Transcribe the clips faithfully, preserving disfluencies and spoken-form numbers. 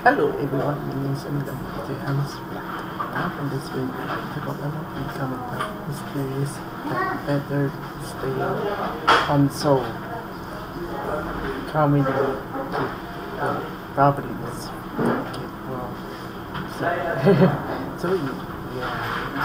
Hello everyone, my name is Emil. I'm Now in this video, I talk about M L P coming up mysterious that better stay unsolved. Comedy keep uh, properties keep well. So, so yeah,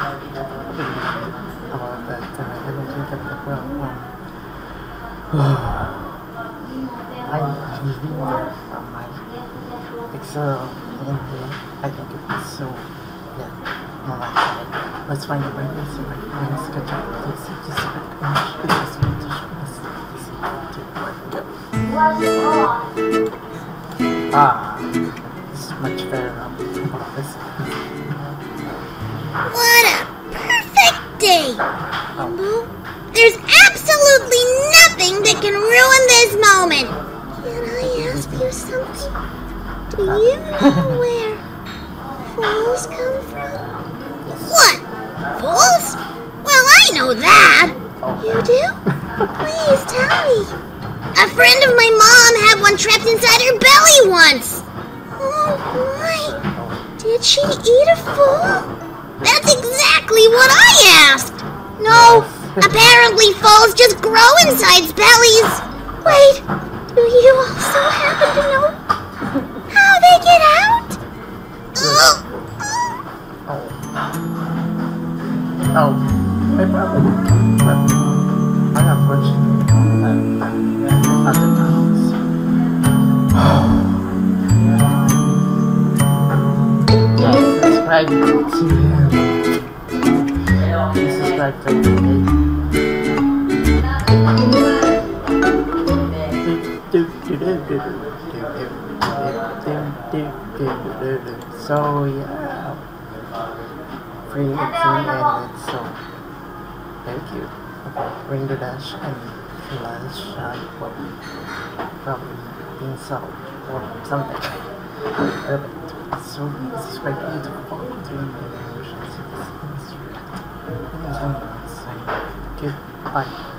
about that uh, I don't think of it well. Um, I really uh, my Excel and uh, I think it was so yeah no matter let's find a way to see my friends catch up with this just a bit much because we need to show us this to work ah this is much better now about this. What a perfect day! Oh. There's absolutely nothing that can ruin this moment. Can I ask you something? Do you know where fools come from? What? Fools? Well, I know that. You do? Please tell me. A friend of my mom had one trapped inside her belly once. Oh my. Did she eat a fool? That's exactly what I asked. No, apparently fools just grow inside bellies. Wait, do you also happen to know how they get out? Oh. Oh. I probably can, but I have watched uh, other times. Yeah, subscribe to him. Subscribe to him, So yeah, free it's in and it's so very cute. Okay, Rainbow Dash and Fluttershy will probably being solved or something. So please subscribe to YouTube for doing my emotions. Goodbye.